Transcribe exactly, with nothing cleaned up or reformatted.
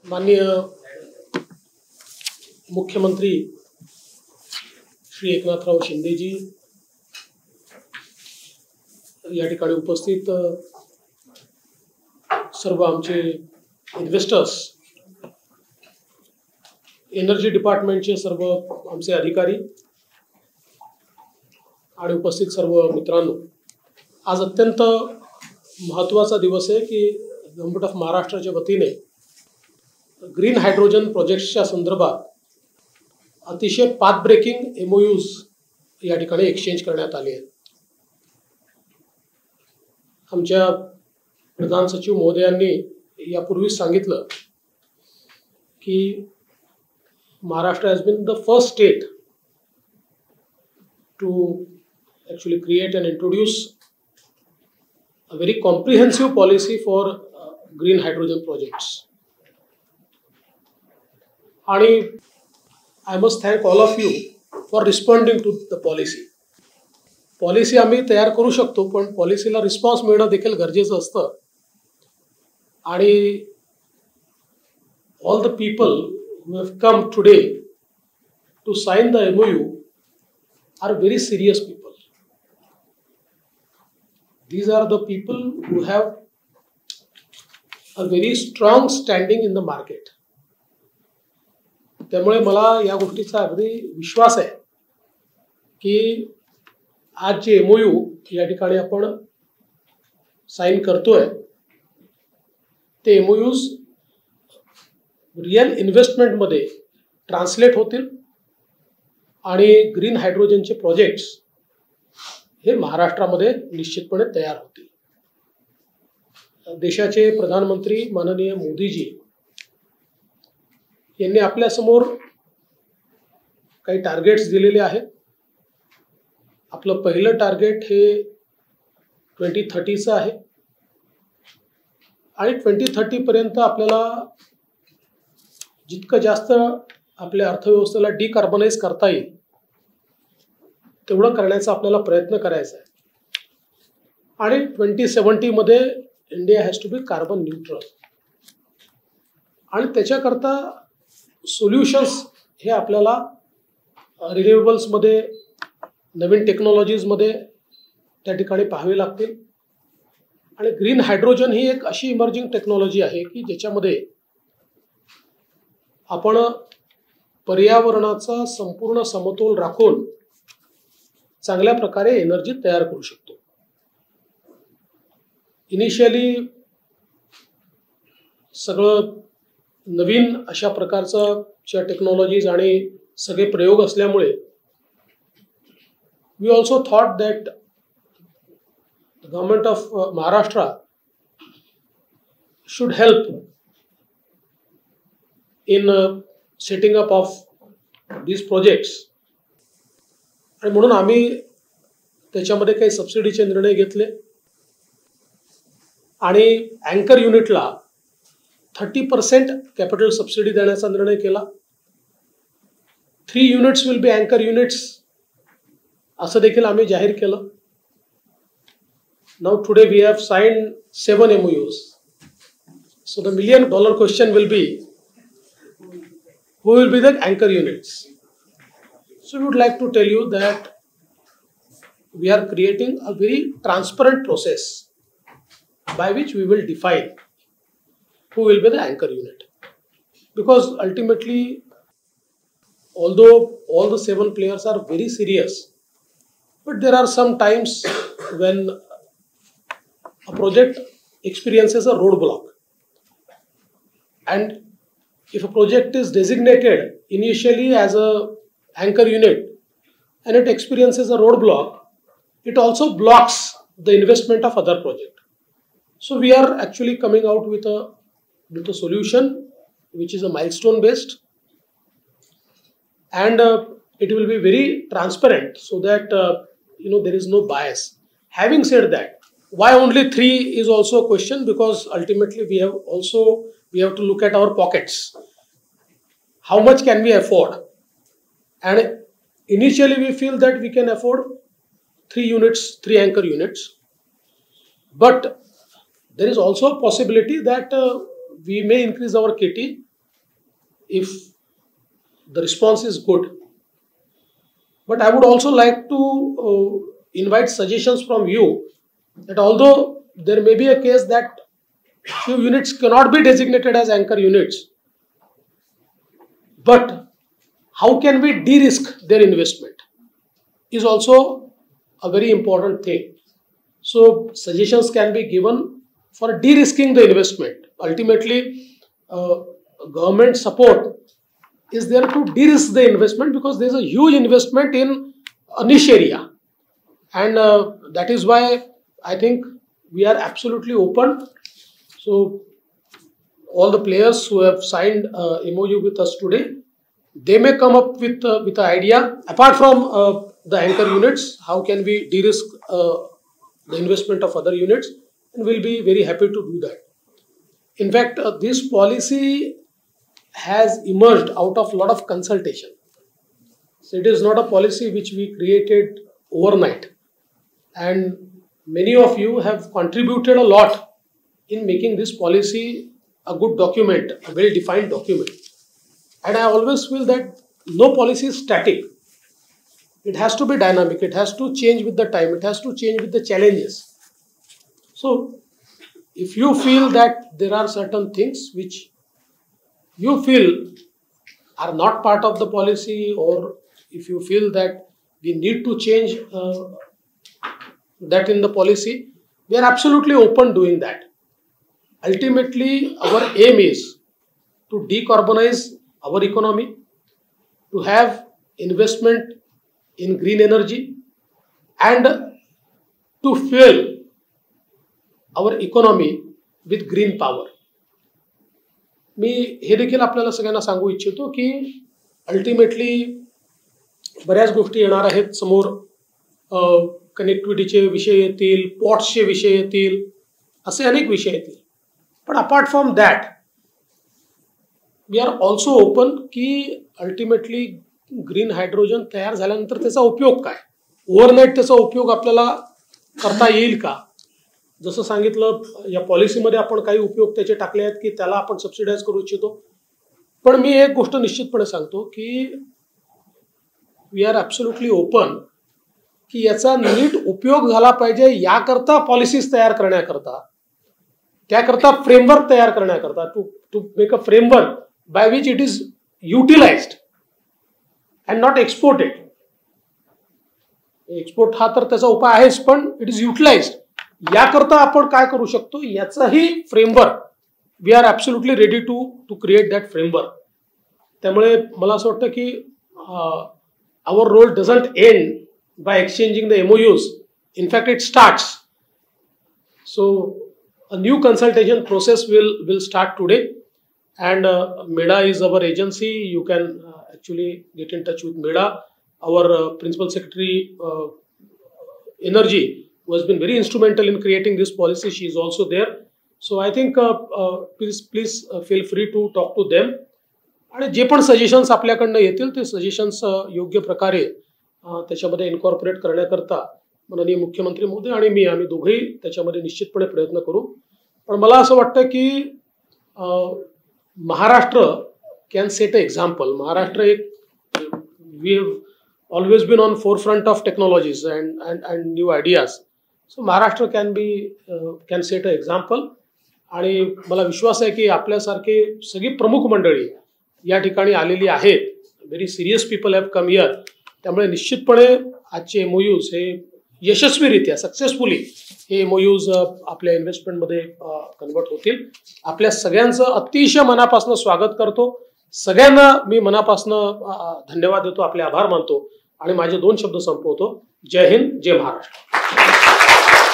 माननीय मुख्यमंत्री श्री एकनाथराव शिंदेजी या ठिकाणी उपस्थित सर्व आमचे इन्व्हेस्टर्स, एनर्जी डिपार्टमेंटचे सर्व आमचे अधिकारी आणि उपस्थित सर्व मित्रांनो, आज अत्यंत महत्त्वाचा दिवस आहे की गव्हर्नमेंट ऑफ महाराष्ट्राच्या वतीने ग्रीन हायड्रोजन प्रोजेक्ट्सच्या संदर्भात अतिशय पाथ ब्रेकिंग एमओयूज या ठिकाणी एक्सचेंज करण्यात आले आहेत. आमच्या प्रधान सचिव महोदयांनी यापूर्वीच सांगितलं की Maharashtra has been the first state to actually create and introduce a very comprehensive policy for uh, green hydrogen projects. आणि I must thank all of you for responding to the policy. Policy आम्ही तयार करू शकतो, पण पॉलिसीला response मिळणं देखील गरजेचं असतं. आणि all the people who have come today to sign the M O U are very serious people. These are the people who have a very strong standing in the market. त्यामुळे मला या गोष्टीचा अगदी विश्वास आहे की आज जे एमओयू या ठिकाणी आपण साइन करतोय ते एमओयूज रियल इन्व्हेस्टमेंट मध्ये ट्रान्सलेट होतील आणि ग्रीन हायड्रोजनचे प्रोजेक्ट्स हे महाराष्ट्रामध्ये निश्चितपणे तयार होतील. देशाचे प्रधानमंत्री माननीय मोदीजी यांनी आपल्या समोर काही टार्गेट्स दिलेले आहेत. आपलं पहिलं टार्गेट हे ट्वेंटी थर्टीचं आहे आणि ट्वेंटी थर्टी पर्यंत आपल्याला जितकं जास्त आपल्या अर्थव्यवस्थेला डिकार्बनाइज करता येईल तेवढं करण्याचा आपल्याला प्रयत्न करायचा आहे. आणि ट्वेंटी सेवन्टी मध्ये India has to be carbon neutral. आणि त्याच्याकरता सोल्युशन्स हे आपल्याला रिन्युएबल्समध्ये, नवीन टेक्नॉलॉजीजमध्ये त्या ठिकाणी पाहावे लागतील. आणि ग्रीन हायड्रोजन ही एक अशी इमर्जिंग टेक्नॉलॉजी आहे की ज्याच्यामध्ये आपण पर्यावरणाचा संपूर्ण समतोल राखून चांगल्या प्रकारे एनर्जी तयार करू शकतो. इनिशियली सगळं नवीन अशा प्रकारच्या टेक्नॉलॉजीज आणि सगळे प्रयोग असल्यामुळे we also thought that government of Maharashtra should help in setting up of these projects. आणि म्हणून आम्ही त्याच्यामध्ये काही सबसिडीचे निर्णय घेतले आणि अँकर युनिटला थर्टी पर्सेंट कॅपिटल सबसिडी देण्याचा निर्णय केला. थ्री युनिट्स विल बी अँकर युनिट्स असं देखील आम्ही जाहीर केलं. Now today we have signed seven MOUs. So the million dollar question will be who will be the anchor units. So we would like to tell you that we are creating a very transparent process by which we will define who will be the anchor unit. Because ultimately, although all the seven players are very serious, but there are some times when a project experiences a roadblock. And if a project is designated initially as a anchor unit and it experiences a roadblock, it also blocks the investment of other project. So we are actually coming out with a with a solution which is a milestone based, and uh, it will be very transparent so that uh, you know there is no bias. Having said that, why only three is also a question, because ultimately we have also we have to look at our pockets. How much can we afford? And initially we feel that we can afford three units, three anchor units. But there is also a possibility that uh, we may increase our K T if the response is good. But I would also like to uh, invite suggestions from you, that although there may be a case that few units cannot be designated as anchor units, but how can we de-risk their investment is also a very important thing. So suggestions can be given for de-risking the investment. Ultimately, uh, government support is there to de-risk the investment, because there is a huge investment in a niche area, and uh, that is why I think we are absolutely open. So all the players who have signed uh, M O U with us today, they may come up with uh, with an idea apart from uh, the anchor units. How can we de-risk uh, the investment of other units? And we'll be very happy to do that. In fact, uh, this policy has emerged out of a lot of consultation. So it is not a policy which we created overnight, and many of you have contributed a lot in making this policy a good document, a well-defined document. And I always feel that no policy is static. It has to be dynamic. It has to change with the time. It has to change with the challenges. So if you feel that there are certain things which you feel are not part of the policy, or if you feel that we need to change uh, that in the policy, we are absolutely open doing that. Ultimately, our aim is to decarbonize our economy, to have investment in green energy, and to fuel our economy with green power. मी हे देखील आपल्याला सगळ्यांना सांगू इच्छितो की ultimately बऱ्याच गोष्टी येणार आहेत समोर. कनेक्टिव्हिटीचे विषय येतील, पॉट्सचे विषय येतील, असे अनेक विषय येतील. पण apart from that we are also open की अल्टिमेटली ग्रीन हायड्रोजन तयार झाल्यानंतर त्याचा उपयोग काय, ओव्हरनाईट त्याचा उपयोग आपल्याला करता येईल का. जसं सांगितलं, या पॉलिसीमध्ये आपण काही उपयोग त्याचे टाकले आहेत की त्याला आपण सबसिडाइज करू इच्छितो. पण मी एक गोष्ट निश्चितपणे सांगतो की वी आर ॲब्सोल्युटली ओपन की याचा नीट उपयोग झाला पाहिजे, याकरता पॉलिसीज तयार करण्याकरता, त्याकरता फ्रेमवर्क तयार करण्याकरता, to to make a framework by which it is utilized and not exported. Export हा तर त्याचा उपाय आहेच, पण इट इज युटिलाइज्ड. याकरता आपण काय करू शकतो याचाही framework we are absolutely ready to to create that framework. त्यामुळे मला असं वाटतं की our role doesn't end by exchanging the M O Us. In fact, it starts. So a new consultation process will will start today, and uh, MEDA is our agency. You can uh, actually get in touch with MEDA. Our uh, Principal Secretary uh, Energy, who has been very instrumental in creating this policy, she is also there. So I think uh, uh, please please uh, feel free to talk to them. आणि जे पण suggestions आपल्याकडनं येतील ते suggestions योग्य प्रकारे त्याच्यामध्ये incorporate करण्याकरता माननीय मुख्यमंत्री महोदय आणि मी आम्ही दोघेही त्याच्यामध्ये निश्चितपणे प्रयत्न करू. पण मला असं वाटतं की Maharashtra can set a example. Maharashtra एक we have always been on forefront of technologies and and and new ideas. So Maharashtra can be can set a example. आणि मला विश्वास आहे की आपल्यासारखे सगळी प्रमुख मंडळी या ठिकाणी आलेली आहेत. Very serious people have come here. त्यामुळे निश्चितपणे आजचे एमओयूज हे यशस्वीरित्या सक्सेसफुली हे एमओयूज आपल्या इन्व्हेस्टमेंटमध्ये कन्वर्ट होतील. आपल्या सगळ्यांचं अतिशय मनापासून स्वागत करतो. सगळ्यांना मी मनापासून धन्यवाद देतो, आपले आभार मानतो आणि माझे दोन शब्द संपवतो. जय हिंद, जय महाराष्ट्र.